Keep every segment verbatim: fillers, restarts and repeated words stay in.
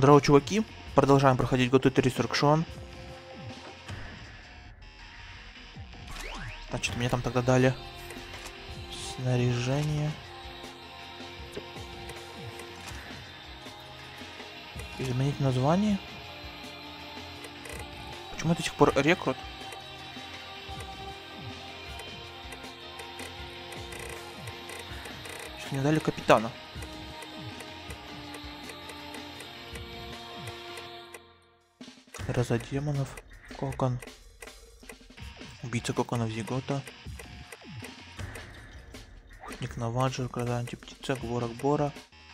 Здорово, чуваки. Продолжаем проходить God of War Resurrection. Значит, мне там тогда дали снаряжение. Изменить название. Почему до сих пор рекрут? Что мне дали капитана. Роза демонов. Кокон. Убийца коконов Зигота. Охотник на ваджер, гроза антиптица, гворок бора.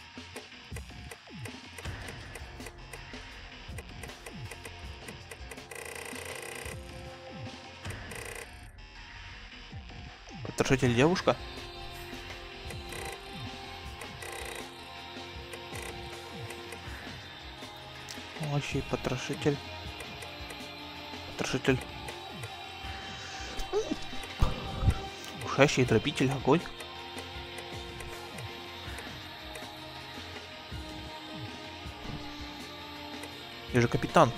Потрошитель девушка. Вообще потрошитель. Потрошитель. Ушащий дробитель, огонь. Я же капитан.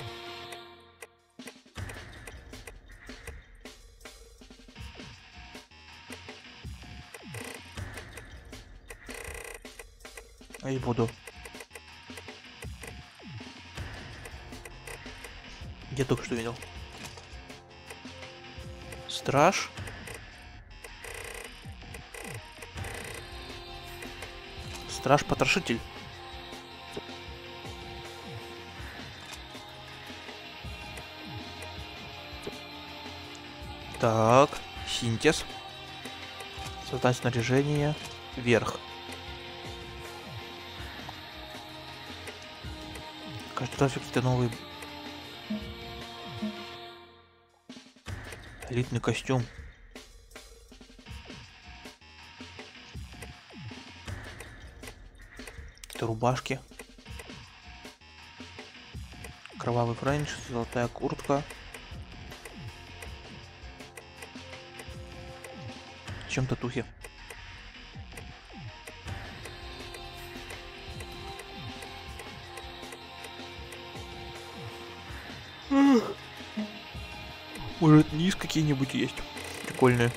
А я буду. Я только что видел. Страж. Страж-потрошитель. Так, синтез. Создать снаряжение. Вверх. Каждый раз какие-то новые. Элитный костюм. Какие-то рубашки. Кровавый френч, золотая куртка. Чем татухи? Может, низ какие-нибудь есть? Прикольные.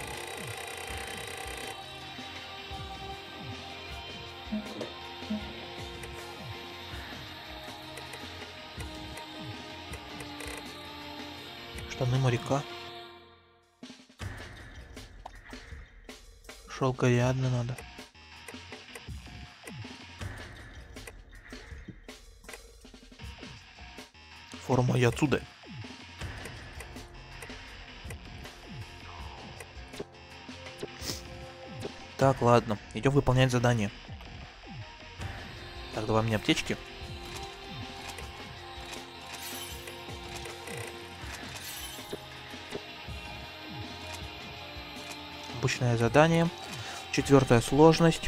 Штаны моряка. Шелкорядно надо. Форма отсюда. Так, ладно, идем выполнять задание. Так, давай мне аптечки. Обычное задание. Четвертая сложность.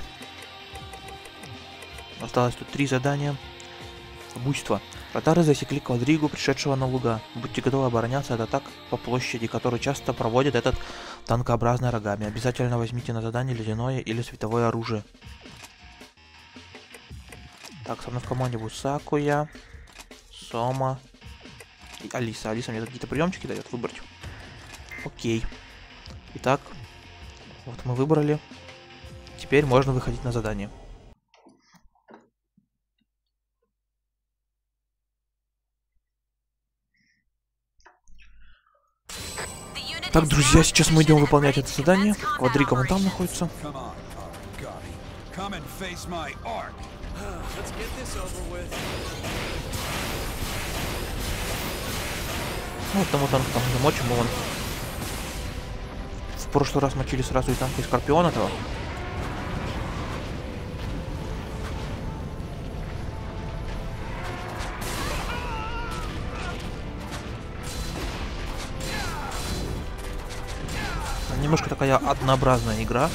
Осталось тут три задания. Буйство. Татары засекли квадригу, пришедшего на луга. Будьте готовы обороняться от атак по площади, который часто проводит этот танкообразный рогами. Обязательно возьмите на задание ледяное или световое оружие. Так, со мной в команде будет Сакуя, Сома и Алиса. Алиса мне тут какие-то приемчики дает выбрать. Окей. Итак, вот мы выбрали. Теперь можно выходить на задание. Так, друзья, сейчас мы идем выполнять это задание. Квадрига вон там находится. Ну, вот тому танку там замочим, вон. В прошлый раз мочили сразу и танка, и Скорпиона этого. Немножко такая однообразная игра.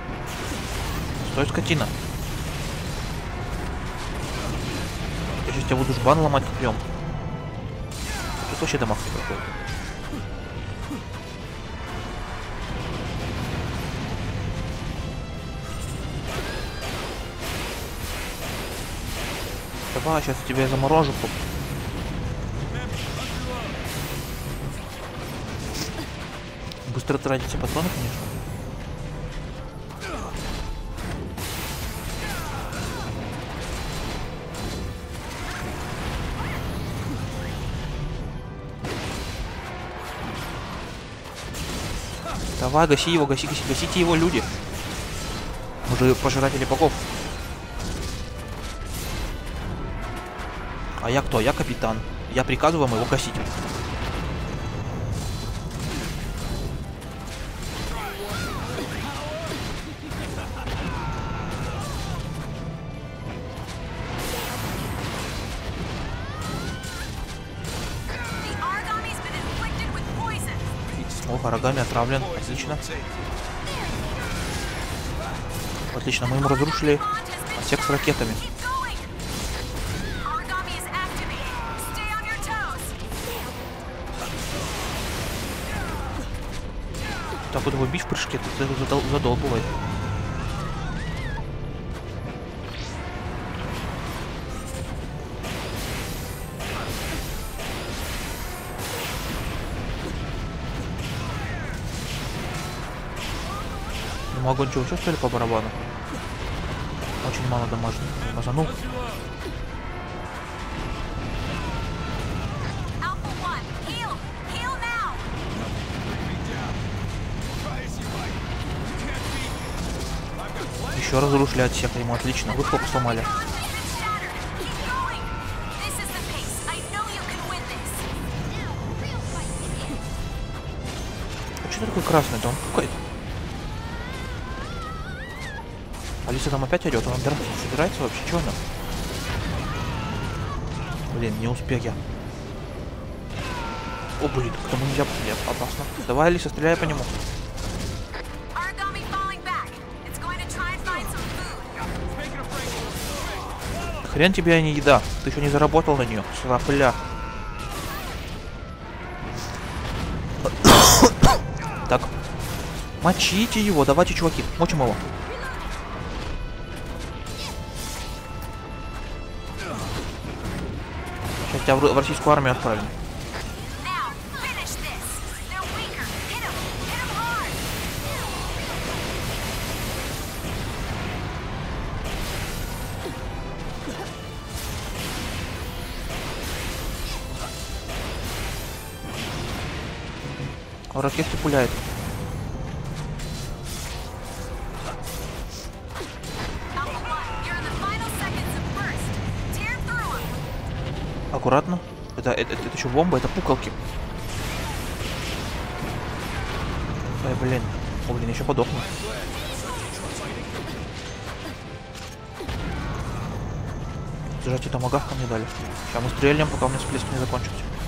Стой, скотина. я буду жбан ломать копьем. Тут вообще дамаг не проходит. Давай, сейчас я тебя заморожу. Быстро тратите патроны, конечно. Давай, гаси его, гаси, гаси, гасите его, люди. Мы же пожиратели богов. А я кто? Я капитан. Я приказываю вам его гасить. О, Арагами отравлен. Отлично. Отлично, мы ему разрушили отсек с ракетами. Так вот его бить в прыжке, это задол задолбывает. Не могу ничего, все что ли по барабану? Очень мало домашних. Мазанул. Еще разрушили отсек, ему отлично. Вы сколько сломали? А что такой красный-то? Он какой-то. Алиса там опять орет, он драться собирается вообще, чего она? Блин, не успею я. О, блин, к тому нельзя пострелять, опасно. Давай, Алиса, стреляй по нему. Хрен тебе, а не еда. Ты еще не заработал на нее, срапля. Так. Мочите его, давайте, чуваки, мочим его. Сейчас тебя в российскую армию отправим. Ракеты пуляет. Аккуратно. Это, это, это, это еще бомба, это пукалки. Ой, блин. О, блин, еще подохну. Зажать это магавка мне дали. Сейчас мы стрельнем, пока у меня всплеск не закончится.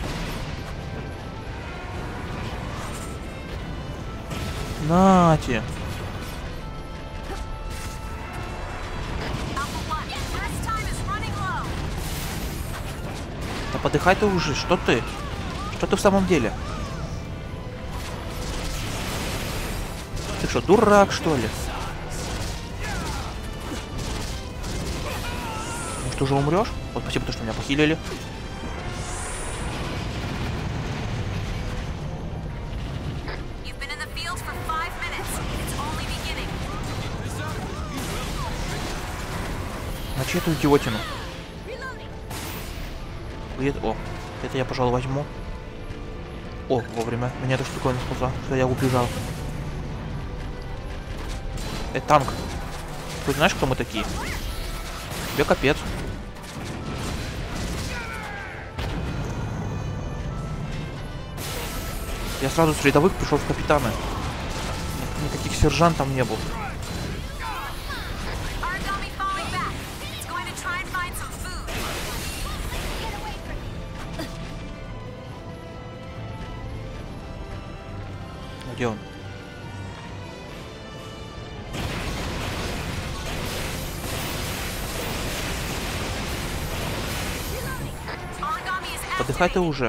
Нате. Да подыхай ты уже, что ты? Что ты в самом деле? Ты что, дурак, что ли? Может, уже умрешь? Вот спасибо, что меня похилили. Мочи эту идиотину. О, это я, пожалуй, возьму. О, вовремя. Меня эта штуковина спасла, что я убежал. Это танк. Ты знаешь, кто мы такие? Тебе капец. Я сразу с рядовых пришел в капитаны. Никаких сержантов не было. Где он? Отдыхай ты уже.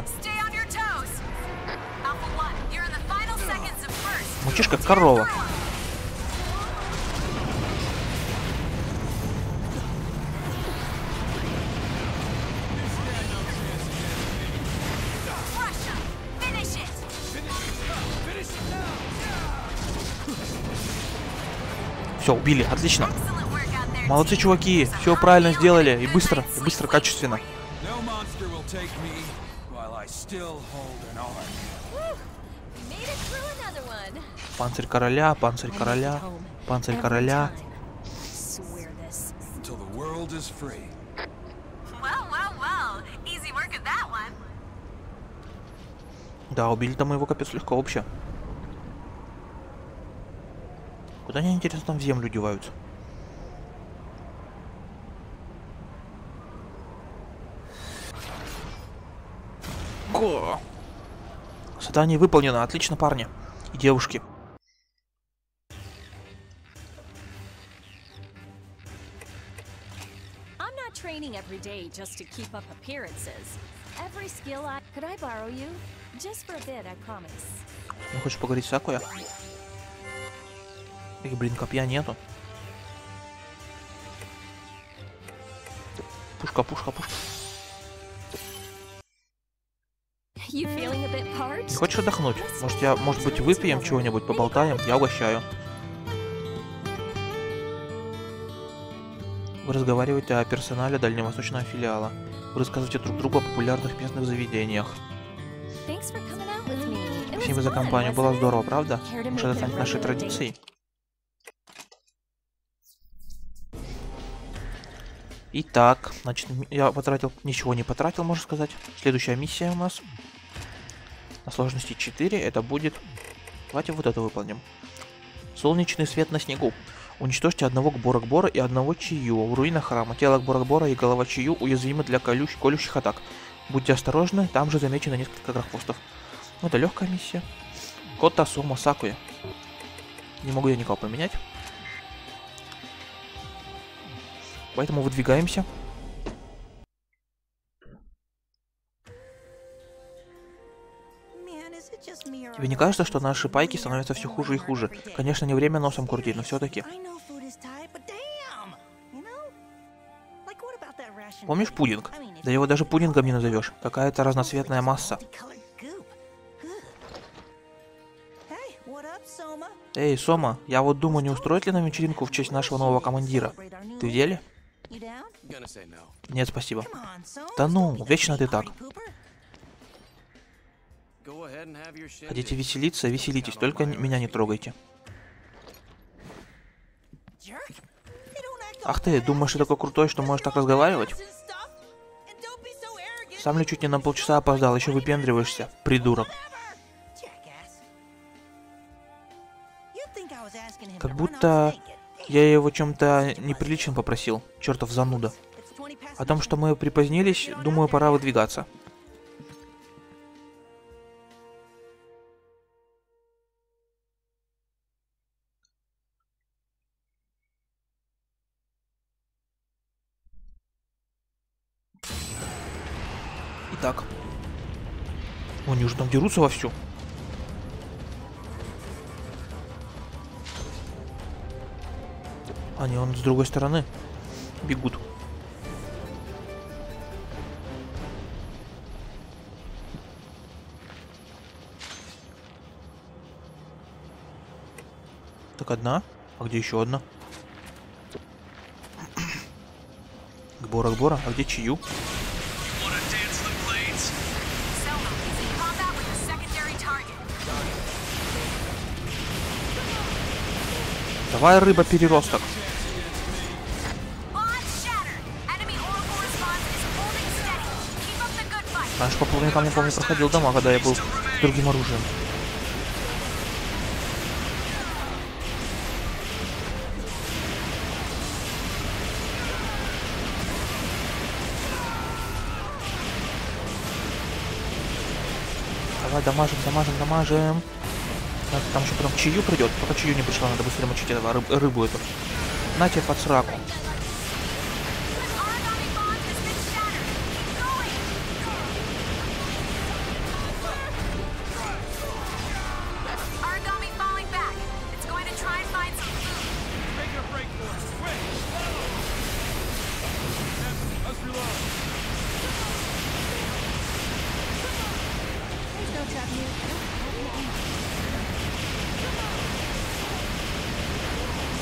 Мучишь как корова. Все, убили, отлично. Молодцы, чуваки, все правильно сделали. И быстро, и быстро, качественно. Панцирь короля, панцирь короля, панцирь короля. Да, убили-то мы его капец легко вообще. Куда они, интересно, там в землю деваются? Го! Задание выполнено. Отлично, парни и девушки. Не хочешь поговорить с Сакуя? Их, блин, копья нету. Пушка, пушка, пушка. Не хочешь отдохнуть? Может, я, может быть, выпьем чего-нибудь, поболтаем? Я угощаю. Вы разговариваете о персонале дальневосточного филиала. Вы рассказываете друг другу о популярных местных заведениях. Спасибо за компанию. Было здорово, правда? Может, это станет нашей традицией? Итак, значит, я потратил, ничего не потратил, можно сказать. Следующая миссия у нас на сложности четыре, это будет... Давайте вот это выполним. Солнечный свет на снегу. Уничтожьте одного Гбора-Гбора и одного Чию в руинах храма. Тело Гбора-Гбора и голова Чию уязвимы для колющ... колющих атак. Будьте осторожны, там же замечено несколько грохвостов. Ну, это легкая миссия. Кота Сома Сакуя. Не могу я никого поменять. Поэтому выдвигаемся. Тебе не кажется, что наши пайки становятся все хуже и хуже? Конечно, не время носом крутить, но все-таки. Помнишь пудинг? Да его даже пудингом не назовешь. Какая-то разноцветная масса. Эй, Сома, я вот думаю, не устроить ли нам вечеринку в честь нашего нового командира? Ты в деле? Нет, спасибо. Да ну, вечно ты так. Хотите веселиться? Веселитесь, только меня не трогайте. Ах ты, думаешь, ты такой крутой, что можешь так разговаривать? Сам ли чуть не на полчаса опоздал, еще выпендриваешься, придурок. Как будто я его чем-то неприличным попросил, чертов зануда. О том, что мы припозднились, думаю, пора выдвигаться. Итак. Они уже там дерутся вовсю. Они вон с другой стороны бегут. Так, одна. А где еще одна? Гбора, Гбора. А где Чию? Давай, рыба-переросток. Раньше по плавникам, я помню, проходил дома, когда я был с другим оружием. Давай, дамажим, дамажим, дамажим. Там еще потом Чию придет. Пока Чию не пришла, надо быстрее мочить этого рыб, рыбу эту. На тебе под сраку.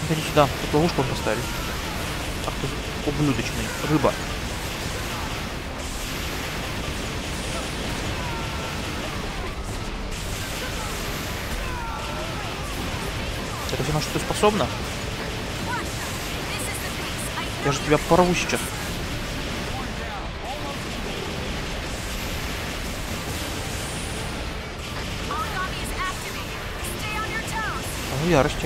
Иди сюда, тут ловушку он поставили. Ах ты ублюдочный, рыба. Это все, на что ты способна? Я же тебя порву сейчас. Он в ярости.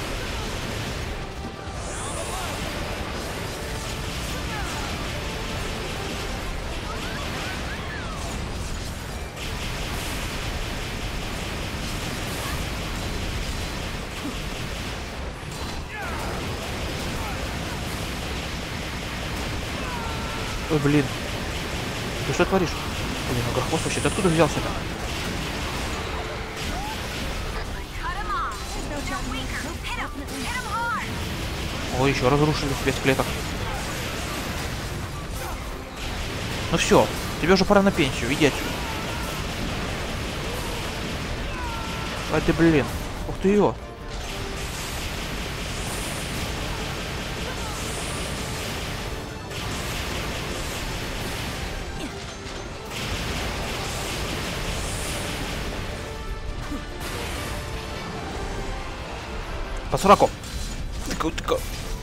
Ой, блин. Ты что творишь? Блин, ну Грохвост вообще, ты откуда взялся-то? Ой, еще разрушили весь клеток. Ну все, тебе уже пора на пенсию, иди отсюда. Ай ты, блин. Ух ты его. По сраку. Тыка, тыка.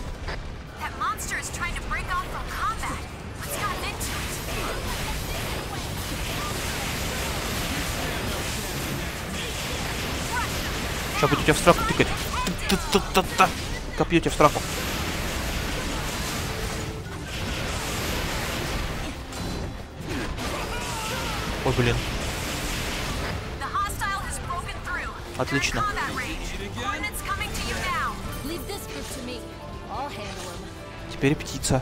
Сейчас будет тебя в страху тыкать. Та-та-та-та. Копье тебе в страху. Ой, блин. Отлично. Теперь птица.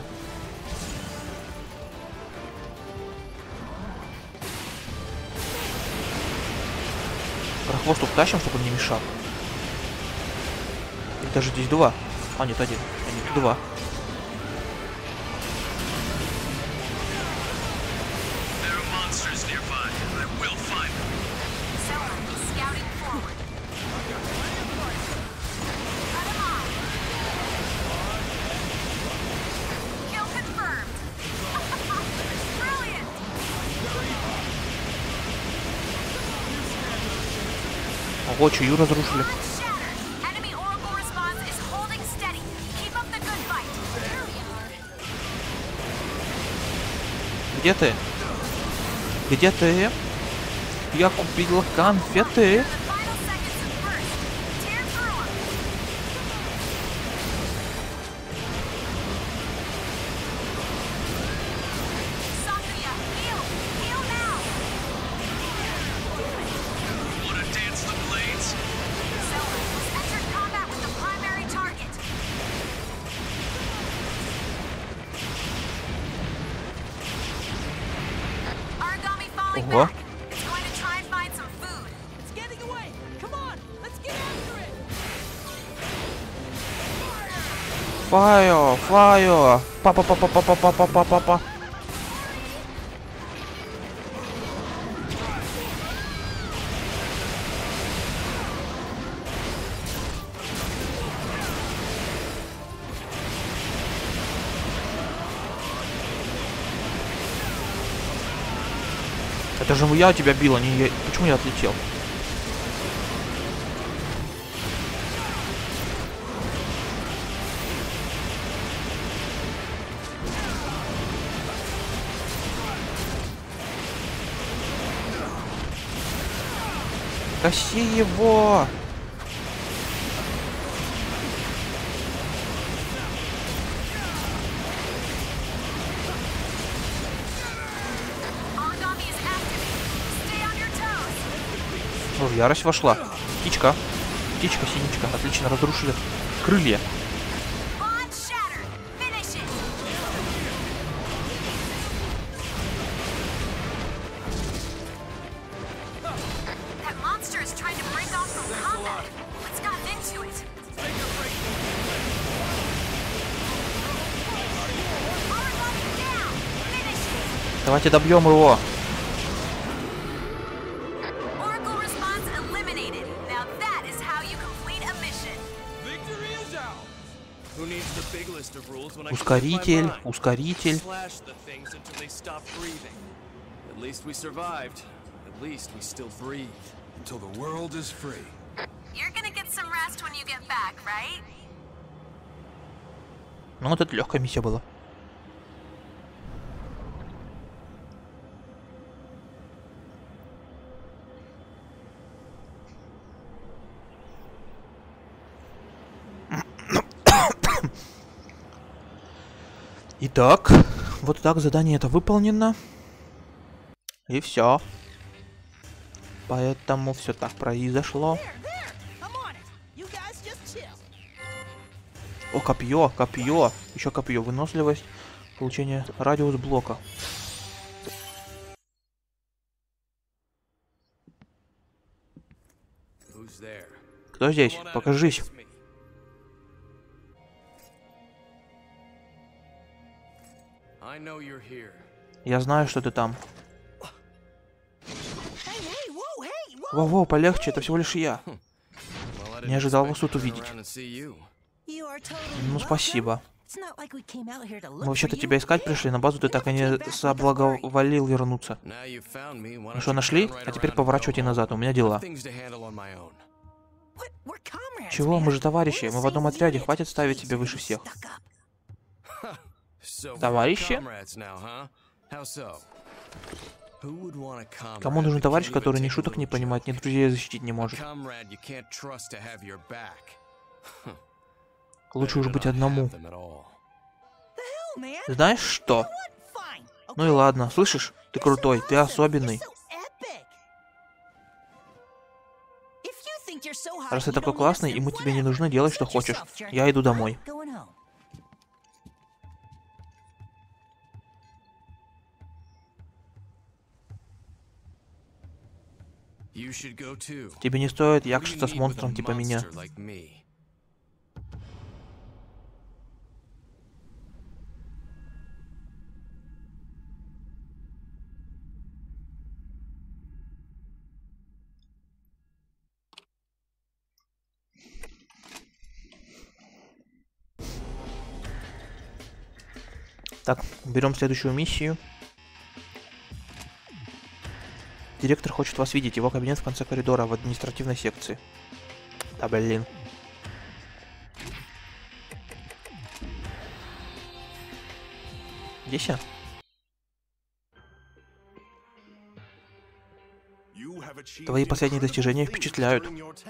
Грохвост утащим, чтобы он не мешал. Их даже здесь два. А, нет, один. А, нет, два. Ого, чью разрушили. Где ты? Где ты? Я купила конфеты. Ого. Файо, файо. Па-па-па-па-па-па-па-па-па-па. Это же я тебя бил, а не я. Почему я отлетел? Коси его! О, в ярость вошла. Птичка. Птичка, синичка. Отлично, разрушили крылья. Давайте добьем его. Ускоритель, ускоритель. Ну вот это легкая миссия была. Итак, вот так задание это выполнено. И все. Поэтому все так произошло. О, копье, копье. Еще копье. Выносливость. Получение радиус блока. Кто здесь? Покажись. Я знаю, что ты там. Воу-воу, полегче, это всего лишь я. Не ожидал вас тут увидеть. Ну, спасибо. Мы вообще-то тебя искать пришли, на базу ты так и не соблаговолил вернуться. Ну что, нашли? А теперь поворачивайте назад, у меня дела. Чего? Мы же товарищи, мы в одном отряде, хватит ставить себя выше всех. Товарищи? Кому нужен товарищ, который ни шуток не понимает, ни друзей защитить не может? Лучше уж быть одному. Знаешь что? Ну и ладно, слышишь? Ты крутой, ты особенный. Раз ты такой классный, и мы тебе не нужны, делай, что хочешь. Я иду домой. Тебе не стоит якшиться с монстром типа меня. Так, берем следующую миссию. Директор хочет вас видеть. Его кабинет в конце коридора в административной секции. Да блин. Здесь я? Твои последние достижения впечатляют.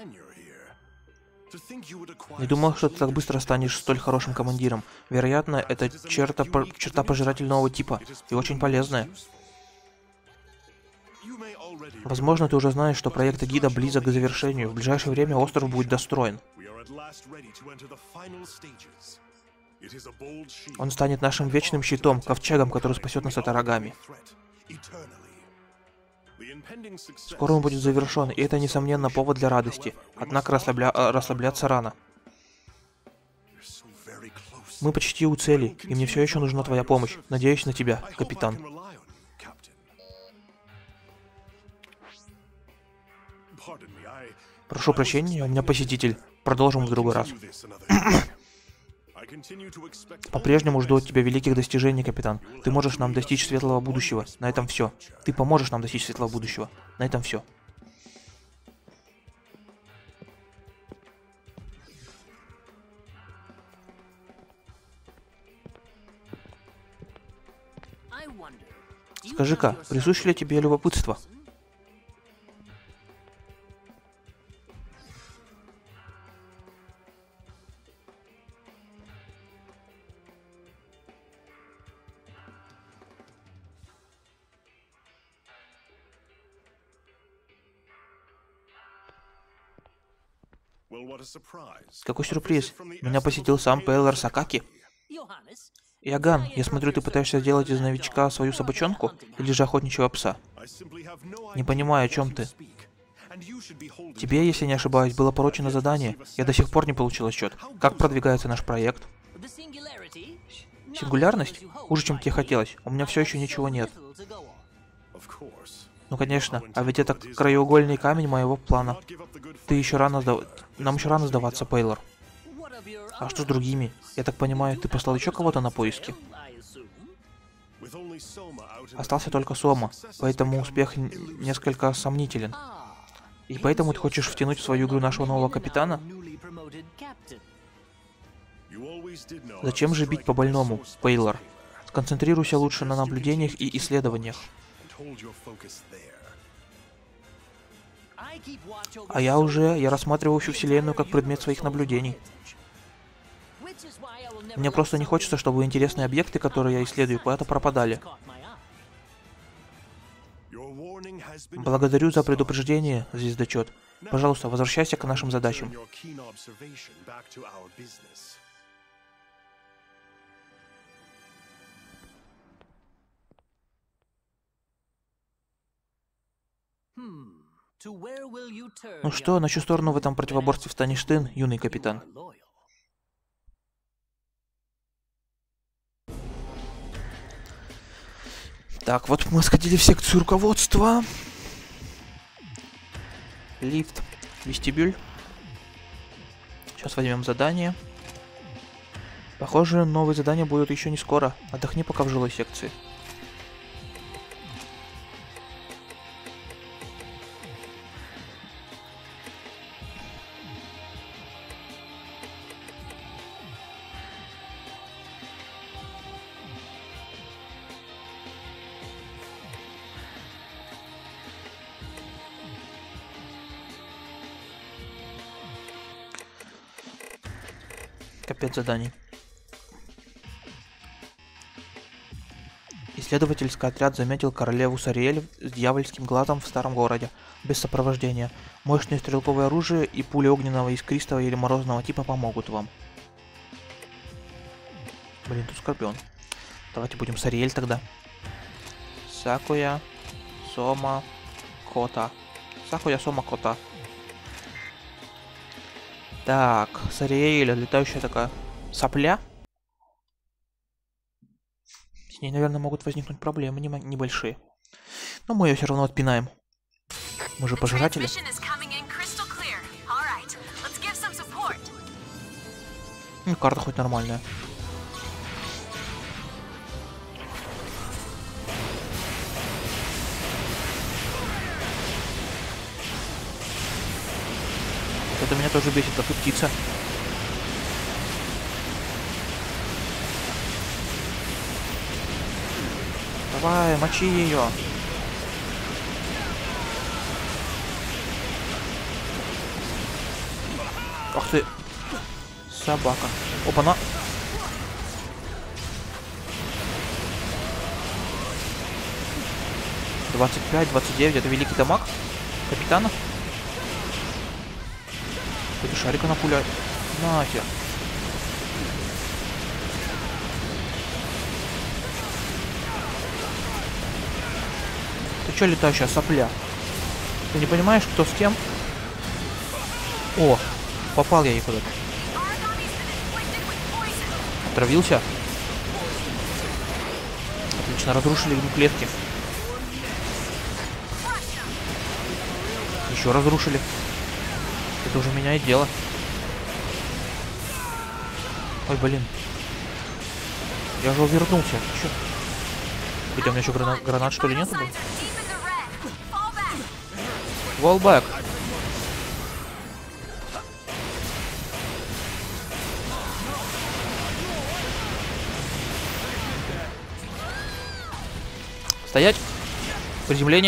Не думал, что ты так быстро станешь столь хорошим командиром. Вероятно, это черта, черта пожирательного типа и очень полезная. Возможно, ты уже знаешь, что проект гида близок к завершению. В ближайшее время остров будет достроен. Он станет нашим вечным щитом, ковчегом, который спасет нас от Арагами. Скоро он будет завершен, и это, несомненно, повод для радости. Однако расслабля... расслабляться рано. Мы почти у цели, и мне все еще нужна твоя помощь. Надеюсь на тебя, капитан. Прошу прощения, у меня посетитель. Продолжим в другой раз. По-прежнему жду от тебя великих достижений, капитан. Ты можешь нам достичь светлого будущего. На этом все. Ты поможешь нам достичь светлого будущего. На этом все. Скажи-ка, присуще ли тебе любопытство? Какой сюрприз! Меня посетил сам Пейлор Сакаки. Иоганн, я смотрю, ты пытаешься сделать из новичка свою собачонку или же охотничьего пса? Не понимаю, о чем ты. Тебе, если не ошибаюсь, было поручено задание. Я до сих пор не получил отчет. Как продвигается наш проект? Сингулярность? Хуже, чем тебе хотелось. У меня все еще ничего нет. Ну конечно, а ведь это краеугольный камень моего плана. Ты еще рано сдав... Нам еще рано сдаваться, Пейлор. А что с другими? Я так понимаю, ты послал еще кого-то на поиски? Остался только Сома, поэтому успех несколько сомнителен. И поэтому ты хочешь втянуть в свою игру нашего нового капитана? Зачем же бить по больному, Пейлор? Сконцентрируйся лучше на наблюдениях и исследованиях. А я уже, я рассматриваю всю вселенную как предмет своих наблюдений. Мне просто не хочется, чтобы интересные объекты, которые я исследую, куда-то пропадали. Благодарю за предупреждение, звездочет. Пожалуйста, возвращайся к нашим задачам. Ну что, на чью сторону в этом противоборстве встанешь ты, юный капитан? Так, вот мы сходили в секцию руководства. Лифт, вестибюль. Сейчас возьмем задание. Похоже, новые задания будут еще не скоро. Отдохни пока в жилой секции. Капец заданий. Исследовательский отряд заметил королеву Сариэль с дьявольским глазом в старом городе, без сопровождения. Мощное стрелковое оружие и пули огненного, искристого или морозного типа помогут вам. Блин, тут Скорпион. Давайте будем Сариэль тогда. Сакуя, Сома, Кота. Сакуя, Сома, Кота. Так, Сариэль, летающая такая сопля. С ней, наверное, могут возникнуть проблемы небольшие. Но мы ее все равно отпинаем. Мы же пожиратели. Ну, карта хоть нормальная. Это меня тоже бесит, как и птица. Давай, мочи ее. Ах ты, собака. Опа-на. двадцать пять, двадцать девять, это великий дамаг капитана. Какой-то шарик она пуляет. Нахер. Ты чё, летающая сопля? Ты не понимаешь, кто с кем? О, попал я ей куда-то. Отравился. Отлично, разрушили игру клетки. Еще разрушили. Это уже меняет дело. Ой, блин. Я же увернулся. Чё? Хотя у меня еще гранат, гранат что ли нету? Wallback. Стоять. Приземление.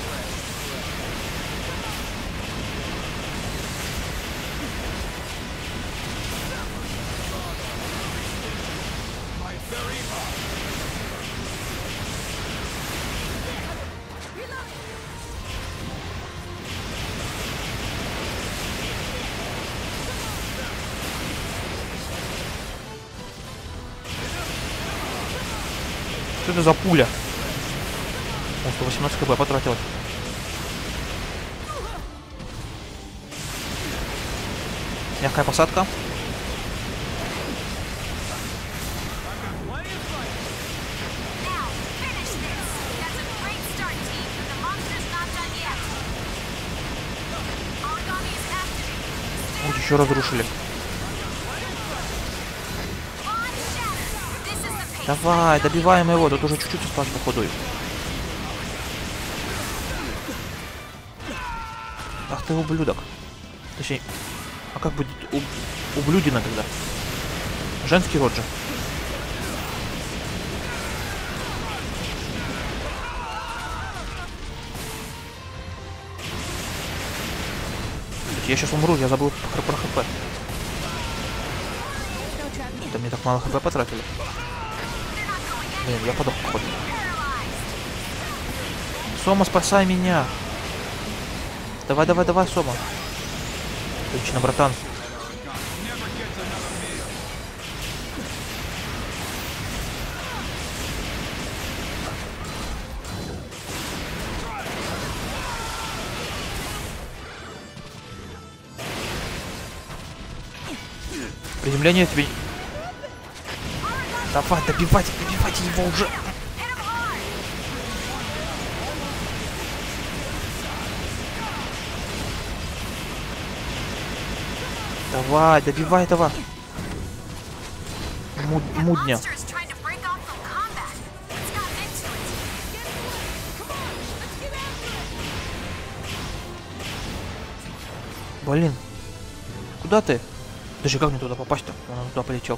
Что это за пуля? О, сто восемнадцать хп потратил. Мягкая посадка. Вот еще разрушили. Давай, добиваем его. Тут уже чуть-чуть осталось походу. Ах ты ублюдок. Точнее, а как будет у... ублюдина тогда? Женский род же. Я сейчас умру, я забыл про хп. Да мне так мало хп потратили. Блин, я подох, походу. Сома, спасай меня! Давай, давай, давай, Сома. Отлично, братан. Приземление тебе... Давай, добивайте, добивайте его уже. Давай, добивай этого. Муд, мудня. Блин. Куда ты? Даже как мне туда попасть-то? Он туда полетел.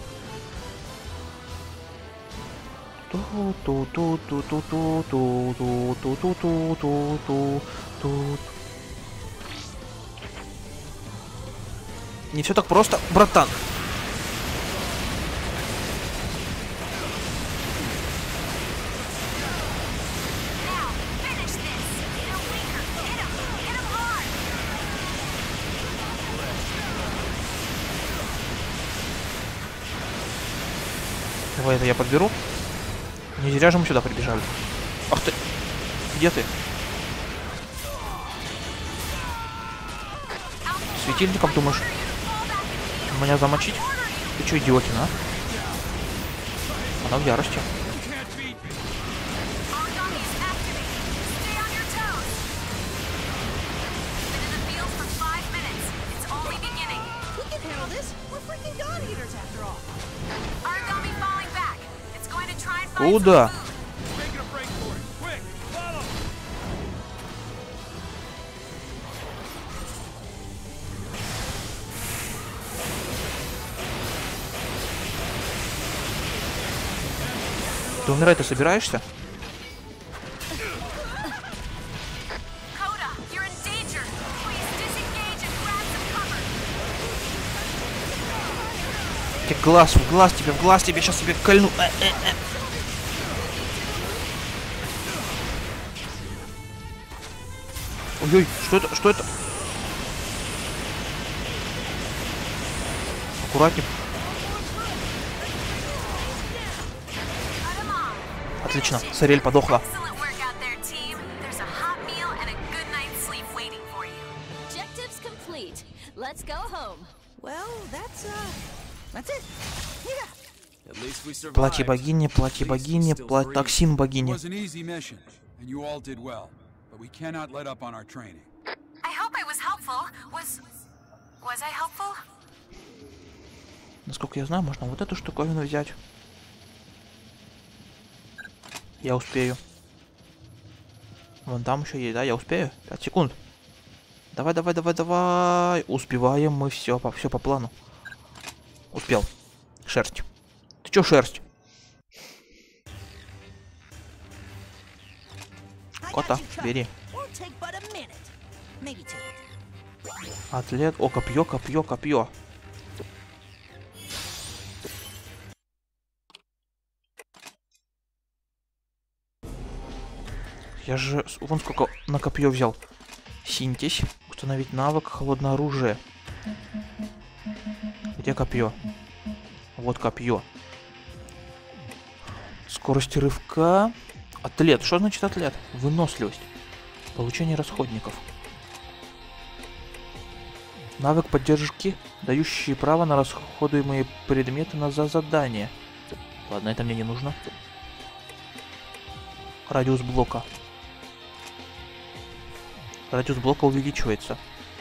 Не все так просто, братан. Давай это я подберу. Не зря же мы сюда прибежали. Ах ты! Где ты? Светильником, думаешь? Меня замочить? Ты чё, идиотина, а? Она в ярости. Куда? Ты умирать-то собираешься? Глаз, в глаз тебе, в глаз тебе, сейчас тебе кольну. Э -э -э. Ой-ой, что это, что это? Аккуратнее. Отлично, Сариэль подохла. Платье богини, платье богини, платье токсин богини. Насколько я знаю, можно вот эту штуковину взять. Я успею. Вон там еще есть, да? Я успею? пять секунд. Давай, давай, давай, давай. Успеваем мы все по, все по плану. Успел. Шерсть. Ты чё шерсть? Кота, бери. Атлет. О, копье, копье, копье. Я же вон сколько на копье взял. Синтез. Установить навык холодное оружие. Где копье? Вот копье. Скорость рывка. Атлет. Что значит атлет? Выносливость. Получение расходников. Навык поддержки, дающий право на расходуемые предметы на за задание. Ладно, это мне не нужно. Радиус блока. Радиус блока увеличивается.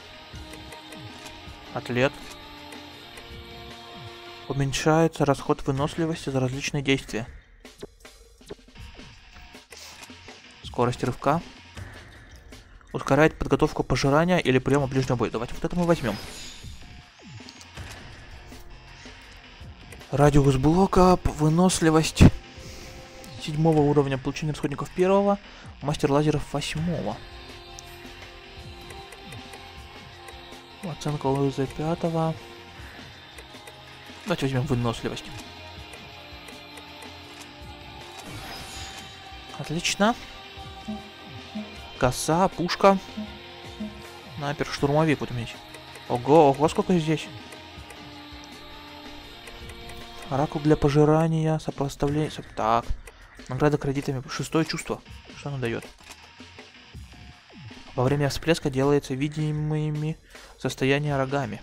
Атлет. Уменьшается расход выносливости за различные действия. скорость рывка. Ускоряет подготовку пожирания или приема ближнего боя. Давайте вот это мы возьмем. Радиус блока, выносливость седьмого уровня, получение расходников первого, мастер лазеров восьмого. Оценка луза пятого. Давайте возьмем выносливость. Отлично. Коса, пушка. Снайпер, штурмовик будем иметь. Ого, ого, сколько здесь. Оракул для пожирания, сопоставление. Так. Награда кредитами. Шестое чувство. Что оно дает? Во время всплеска делается видимыми состояние рогами.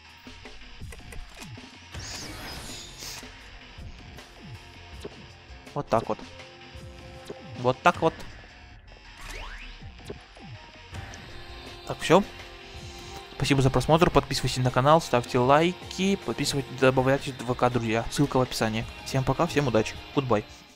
Вот так вот. Вот так вот. Так, все. Спасибо за просмотр. Подписывайтесь на канал, ставьте лайки, подписывайтесь, добавляйтесь в ВК, друзья. Ссылка в описании. Всем пока, всем удачи. Goodbye.